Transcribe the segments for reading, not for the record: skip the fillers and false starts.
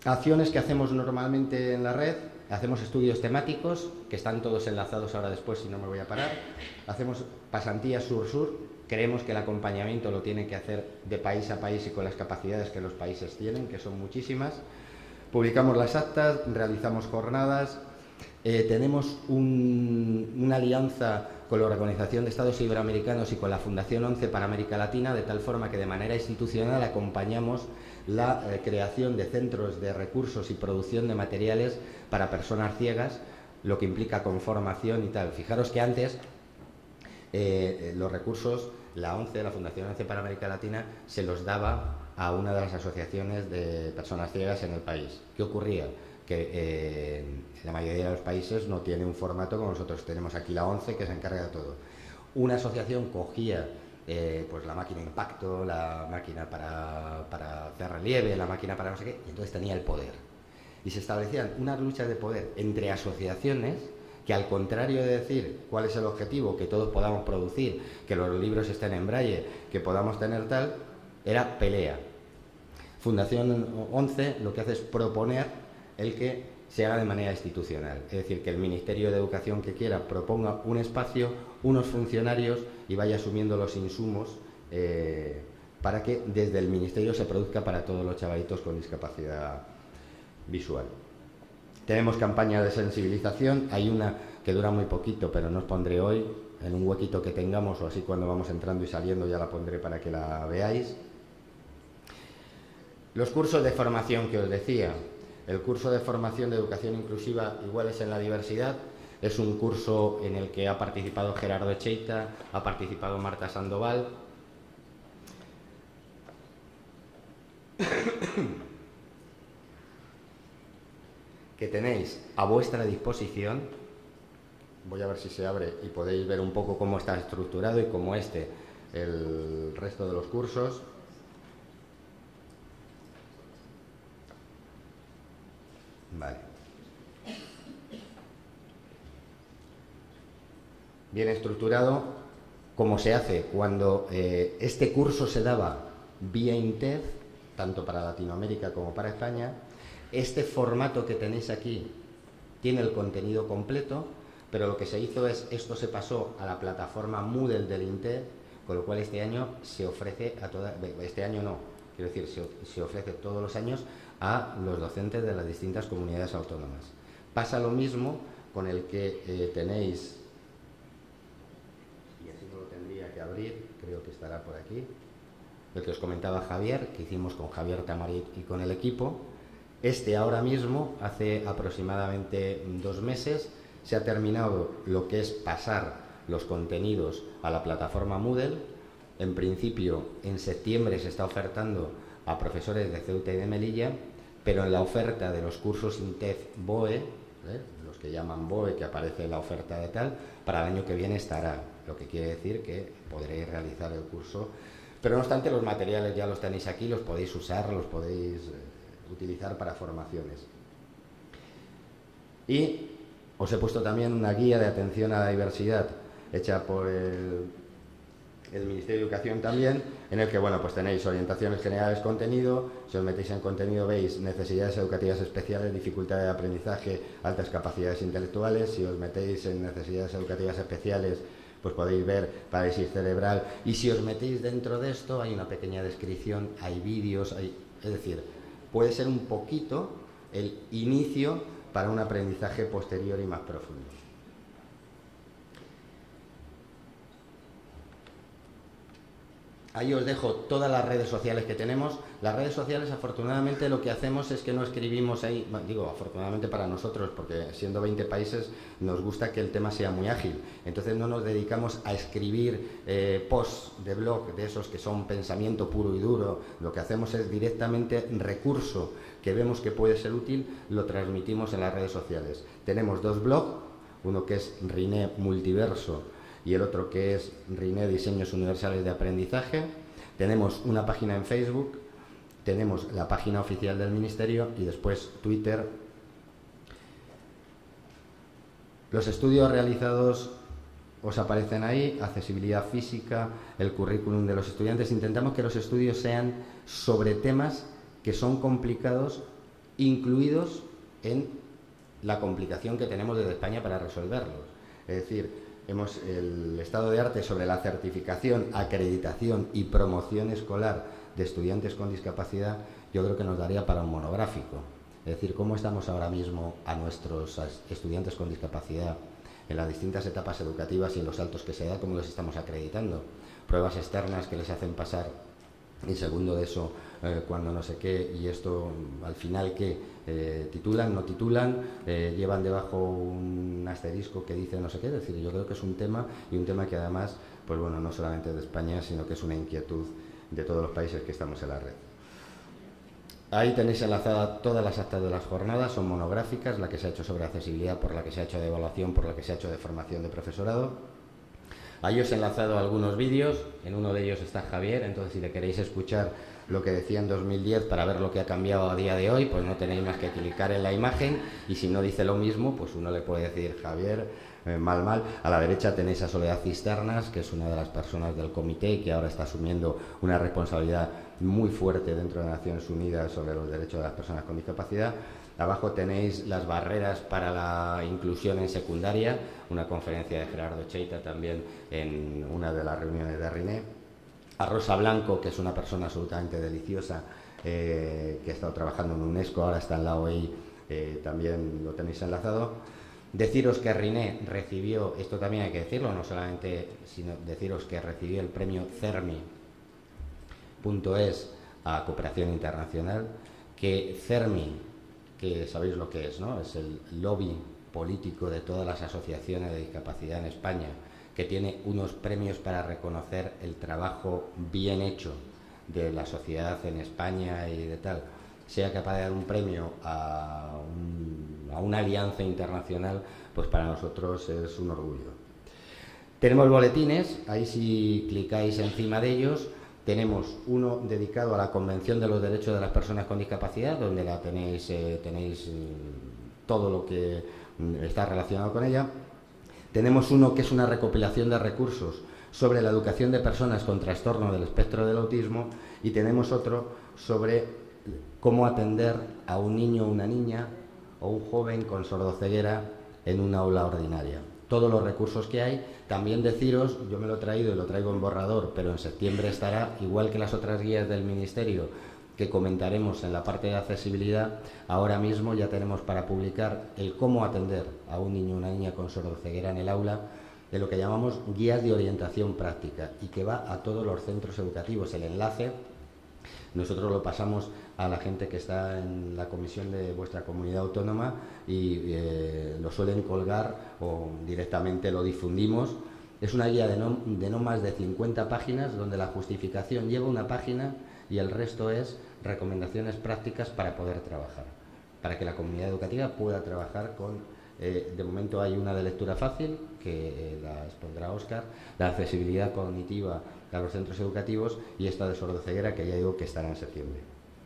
Acciones que hacemos normalmente en la red: hacemos estudios temáticos, que están todos enlazados ahora después, si no me voy a parar. Hacemos pasantías sur-sur. Creemos que el acompañamiento lo tienen que hacer de país a país y con las capacidades que los países tienen, que son muchísimas. Publicamos las actas, realizamos jornadas. Tenemos una alianza con la Organización de Estados Iberoamericanos y con la Fundación 11 para América Latina, de tal forma que de manera institucional acompañamos la creación de centros de recursos y producción de materiales para personas ciegas, lo que implica con formación y tal. Fijaros que antes los recursos, la Fundación 11 para América Latina, se los daba a una de las asociaciones de personas ciegas en el país. ¿Qué ocurría? Que la mayoría de los países no tiene un formato como nosotros tenemos aquí la 11, que se encarga de todo. Una asociación cogía pues la máquina impacto, la máquina para hacer relieve, la máquina para no sé qué, y entonces tenía el poder. Y se establecían unas luchas de poder entre asociaciones que, al contrario de decir cuál es el objetivo, que todos podamos producir, que los libros estén en braille, que podamos tener tal, era pelea. Fundación 11 lo que hace es proponer el que se haga de manera institucional, es decir, que el Ministerio de Educación que quiera proponga un espacio, unos funcionarios, y vaya asumiendo los insumos para que desde el Ministerio se produzca para todos los chavalitos con discapacidad visual. Tenemos campañas de sensibilización. Hay una que dura muy poquito, pero no os pondré hoy, en un huequito que tengamos, o así cuando vamos entrando y saliendo ya la pondré para que la veáis. Los cursos de formación que os decía. El curso de formación de educación inclusiva Iguales en la Diversidad es un curso en el que ha participado Gerardo Echeita, ha participado Marta Sandoval. Que tenéis a vuestra disposición. Voy a ver si se abre y podéis ver un poco cómo está estructurado y cómo el resto de los cursos. Vale. Bien estructurado, como se hace cuando este curso se daba vía INTEF, tanto para Latinoamérica como para España. Este formato que tenéis aquí tiene el contenido completo, pero lo que se hizo es, esto se pasó a la plataforma Moodle del INTEF, con lo cual este año se ofrece a toda, este año no, quiero decir, se ofrece todos los años a los docentes de las distintas comunidades autónomas. Pasa lo mismo con el que tenéis, y así no lo tendría que abrir, creo que estará por aquí, el que os comentaba Javier, que hicimos con Javier Tamarit y con el equipo. Ahora mismo, hace aproximadamente 2 meses, se ha terminado lo que es pasar los contenidos a la plataforma Moodle. En principio, en septiembre se está ofertando a profesores de Ceuta y de Melilla, pero en la oferta de los cursos INTEF BOE, los que llaman BOE, que aparece en la oferta de tal, para el año que viene estará, lo que quiere decir que podréis realizar el curso. Pero no obstante, los materiales ya los tenéis aquí, los podéis usar, los podéis utilizar para formaciones. Y os he puesto también una guía de atención a la diversidad hecha por el Ministerio de Educación también, en el que, bueno, pues tenéis orientaciones generales, contenido. Si os metéis en contenido veis necesidades educativas especiales, dificultades de aprendizaje, altas capacidades intelectuales. Si os metéis en necesidades educativas especiales, pues podéis ver parálisis cerebral. Y si os metéis dentro de esto, hay una pequeña descripción, hay vídeos, es decir, puede ser un poquito el inicio para un aprendizaje posterior y más profundo. Ahí os dejo todas las redes sociales que tenemos. Las redes sociales, afortunadamente, lo que hacemos es que no escribimos ahí, digo, afortunadamente para nosotros, porque siendo 20 países nos gusta que el tema sea muy ágil. Entonces no nos dedicamos a escribir posts de blog de esos que son pensamiento puro y duro. Lo que hacemos es directamente recurso que vemos que puede ser útil, lo transmitimos en las redes sociales. Tenemos 2 blogs, uno que es Riné Multiverso y el otro que es Riné Diseños Universales de Aprendizaje. Tenemos una página en Facebook, tenemos la página oficial del Ministerio y después Twitter. Los estudios realizados os aparecen ahí: accesibilidad física, el currículum de los estudiantes. Intentamos que los estudios sean sobre temas que son complicados incluidos en la complicación que tenemos desde España para resolverlos. Es decir, el estado de arte sobre la certificación, acreditación y promoción escolar de estudiantes con discapacidad, yo creo que nos daría para un monográfico. Es decir, cómo estamos ahora mismo a nuestros estudiantes con discapacidad en las distintas etapas educativas y en los saltos que se da, cómo los estamos acreditando. Pruebas externas que les hacen pasar, y segundo de eso, cuando no sé qué, y esto al final que titulan, no titulan, llevan debajo un asterisco que dice no sé qué. Es decir, yo creo que es un tema, y un tema que además, pues bueno, no solamente de España, sino que es una inquietud de todos los países que estamos en la red. Ahí tenéis enlazadas todas las actas de las jornadas, son monográficas, la que se ha hecho sobre accesibilidad, por la que se ha hecho de evaluación, por la que se ha hecho de formación de profesorado. Ahí os he enlazado algunos vídeos, en uno de ellos está Javier, entonces si le queréis escuchar lo que decía en 2010 para ver lo que ha cambiado a día de hoy, pues no tenéis más que clicar en la imagen, y si no dice lo mismo, pues uno le puede decir Javier, mal. A la derecha tenéis a Soledad Cisternas, que es una de las personas del comité y que ahora está asumiendo una responsabilidad muy fuerte dentro de Naciones Unidas sobre los derechos de las personas con discapacidad. Abajo tenéis las barreras para la inclusión en secundaria, una conferencia de Gerardo Cheita también en una de las reuniones de RINE. A Rosa Blanco, que es una persona absolutamente deliciosa, que ha estado trabajando en UNESCO, ahora está en la OEI, también lo tenéis enlazado. Deciros que RINE recibió, esto también hay que decirlo, no solamente, sino deciros que recibió el premio CERMI.es a cooperación internacional, que CERMI, que sabéis lo que es, ¿no? Es el lobby político de todas las asociaciones de discapacidad en España, que tiene unos premios para reconocer el trabajo bien hecho de la sociedad en España y de tal, sea capaz de dar un premio a una alianza internacional, pues para nosotros es un orgullo. Tenemos boletines, ahí si clicáis encima de ellos, tenemos uno dedicado a la Convención de los Derechos de las Personas con Discapacidad, donde la tenéis todo lo que está relacionado con ella. Tenemos uno que es una recopilación de recursos sobre la educación de personas con trastorno del espectro del autismo, y tenemos otro sobre cómo atender a un niño o una niña o un joven con sordoceguera en una aula ordinaria. Todos los recursos que hay. También deciros, yo me lo he traído y lo traigo en borrador, pero en septiembre estará, igual que las otras guías del Ministerio que comentaremos en la parte de accesibilidad. Ahora mismo ya tenemos para publicar el cómo atender a un niño o una niña con sordoceguera en el aula, de lo que llamamos guías de orientación práctica, y que va a todos los centros educativos. El enlace nosotros lo pasamos a la gente que está en la comisión de vuestra comunidad autónoma, y lo suelen colgar o directamente lo difundimos. Es una guía de no más de 50 páginas, donde la justificación lleva una página y el resto es recomendaciones prácticas para poder trabajar, para que la comunidad educativa pueda trabajar con... de momento hay una de lectura fácil, que la expondrá Óscar, la accesibilidad cognitiva a los centros educativos, y esta de sordoceguera, que ya digo que estará en septiembre.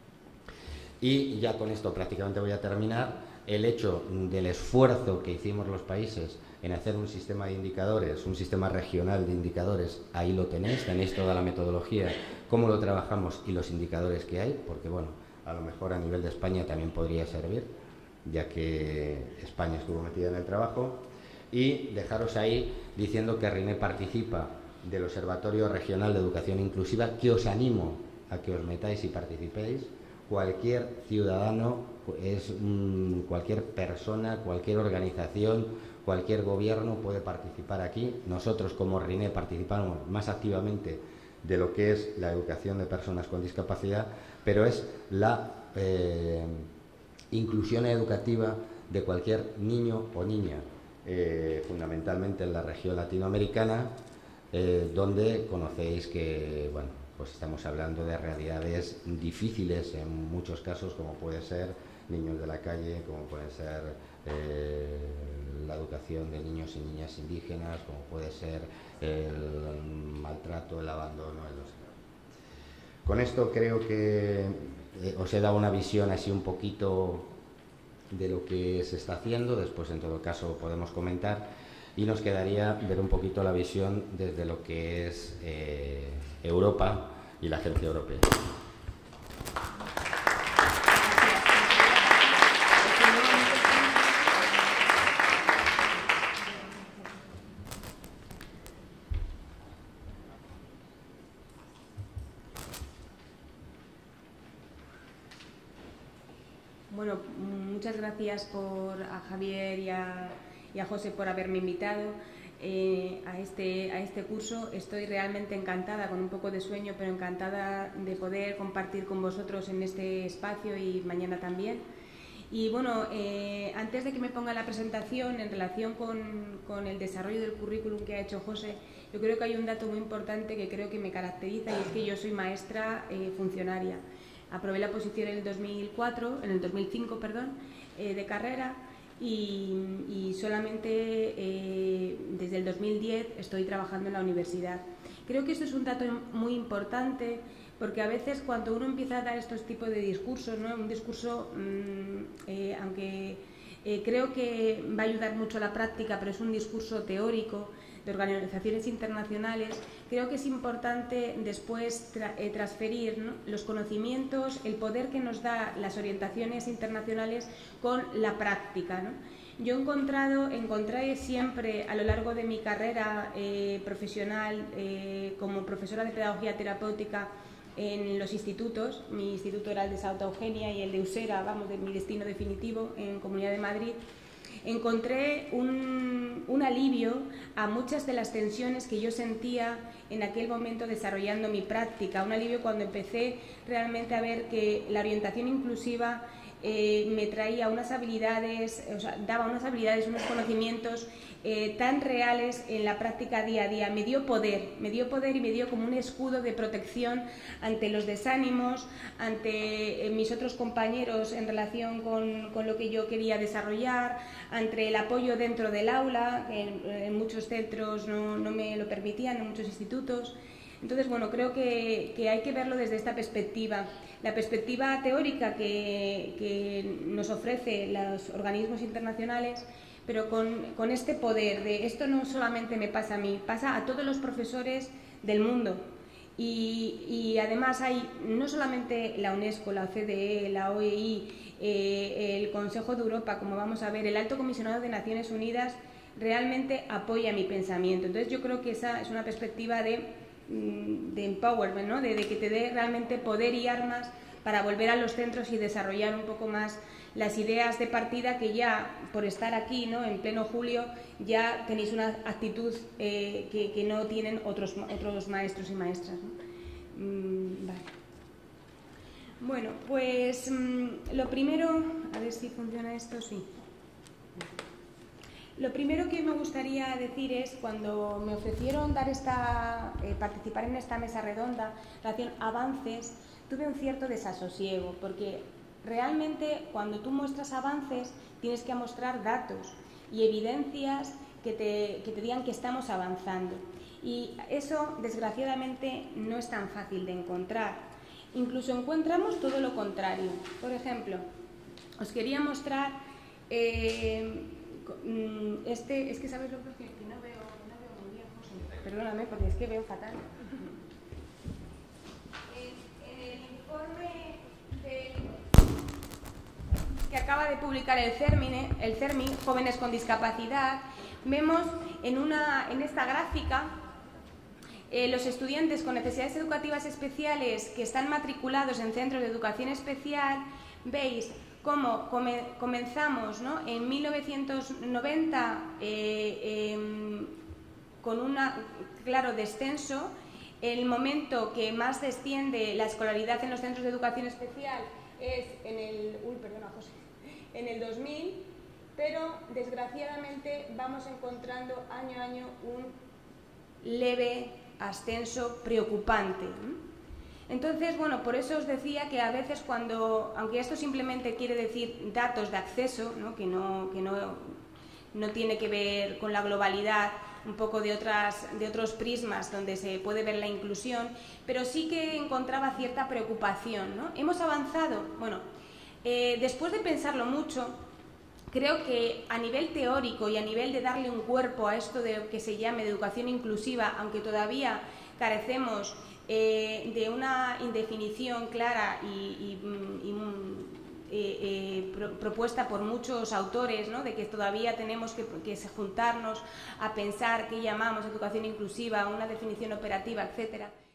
Y ya con esto prácticamente voy a terminar. El hecho del esfuerzo que hicimos los países en hacer un sistema de indicadores, un sistema regional de indicadores, ahí lo tenéis toda la metodología, cómo lo trabajamos y los indicadores que hay, porque bueno, a lo mejor a nivel de España también podría servir, ya que España estuvo metida en el trabajo. Y dejaros ahí diciendo que RINE participa del Observatorio Regional de Educación Inclusiva, que os animo a que os metáis y participéis. Cualquier ciudadano, cualquier persona, cualquier organización, cualquier gobierno puede participar aquí. Nosotros como RINE participamos más activamente de lo que es la educación de personas con discapacidad, pero es la inclusión educativa de cualquier niño o niña, fundamentalmente en la región latinoamericana, donde conocéis que, bueno, pues estamos hablando de realidades difíciles en muchos casos, como puede ser niños de la calle, como puede ser la educación de niños y niñas indígenas, como puede ser el maltrato, el abandono, el no. Con esto creo que os he dado una visión así un poquito de lo que se está haciendo. Después, en todo caso, podemos comentar, y nos quedaría ver un poquito la visión desde lo que es Europa y la Agencia Europea. Bueno, muchas gracias a Javier y a José por haberme invitado a este curso. Estoy realmente encantada, con un poco de sueño, pero encantada de poder compartir con vosotros en este espacio y mañana también. Y bueno, antes de que me ponga la presentación en relación con el desarrollo del currículum que ha hecho José, yo creo que hay un dato muy importante que creo que me caracteriza, y es que yo soy maestra funcionaria. Aprobé la posición en el 2005, de carrera, y solamente desde el 2010 estoy trabajando en la universidad. Creo que esto es un dato muy importante, porque a veces cuando uno empieza a dar estos tipos de discursos, ¿no? Un discurso, aunque creo que va a ayudar mucho a la práctica, pero es un discurso teórico de organizaciones internacionales, creo que es importante después transferir, ¿no?, los conocimientos, el poder que nos da las orientaciones internacionales con la práctica, ¿no? Yo encontré siempre a lo largo de mi carrera profesional como profesora de pedagogía terapéutica en los institutos. Mi instituto era el de Santa Eugenia y el de Usera, de mi destino definitivo, en Comunidad de Madrid. Encontré un alivio a muchas de las tensiones que yo sentía en aquel momento desarrollando mi práctica, un alivio cuando empecé realmente a ver que la orientación inclusiva me traía unas habilidades, daba unas habilidades, unos conocimientos tan reales en la práctica día a día. Me dio poder y me dio como un escudo de protección ante los desánimos, ante mis otros compañeros en relación con lo que yo quería desarrollar, ante el apoyo dentro del aula, que en muchos centros no me lo permitían, en muchos institutos. Entonces, bueno, creo que hay que verlo desde esta perspectiva. La perspectiva teórica que nos ofrecen los organismos internacionales, pero con este poder de esto no solamente me pasa a mí, pasa a todos los profesores del mundo. Y además hay no solamente la UNESCO, la OCDE, la OEI, el Consejo de Europa, como vamos a ver, el Alto Comisionado de Naciones Unidas realmente apoya mi pensamiento. Entonces yo creo que esa es una perspectiva de empowerment, ¿no? de que te dé realmente poder y armas para volver a los centros y desarrollar un poco más las ideas de partida, que ya por estar aquí, ¿no?, en pleno julio, ya tenéis una actitud que no tienen otros maestros y maestras, ¿no? Vale. Bueno, pues lo primero, a ver si funciona esto, sí. Lo primero que me gustaría decir es, cuando me ofrecieron participar en esta mesa redonda en relación a avances, tuve un cierto desasosiego, porque realmente cuando tú muestras avances tienes que mostrar datos y evidencias que te digan que estamos avanzando. Y eso, desgraciadamente, no es tan fácil de encontrar. Incluso encontramos todo lo contrario. Por ejemplo, os quería mostrar... es que sabes lo que no veo muy bien, José. Perdóname, porque es que veo fatal. En el informe que acaba de publicar el CERMI, Jóvenes con Discapacidad, vemos en esta gráfica los estudiantes con necesidades educativas especiales que están matriculados en centros de educación especial. Veis cómo comenzamos, ¿no?, en 1990 con un claro descenso. El momento que más desciende la escolaridad en los centros de educación especial es en el 2000, pero desgraciadamente vamos encontrando año a año un leve ascenso preocupante. Entonces, bueno, por eso os decía que a veces aunque esto simplemente quiere decir datos de acceso, ¿no?, que no tiene que ver con la globalidad, un poco de otros prismas donde se puede ver la inclusión, pero sí que encontraba cierta preocupación, ¿no? ¿Hemos avanzado? Bueno, después de pensarlo mucho, creo que a nivel teórico y a nivel de darle un cuerpo a esto de que se llame de educación inclusiva, aunque todavía carecemos de una indefinición clara y propuesta por muchos autores, ¿no?, de que todavía tenemos que juntarnos a pensar qué llamamos educación inclusiva, una definición operativa, etcétera.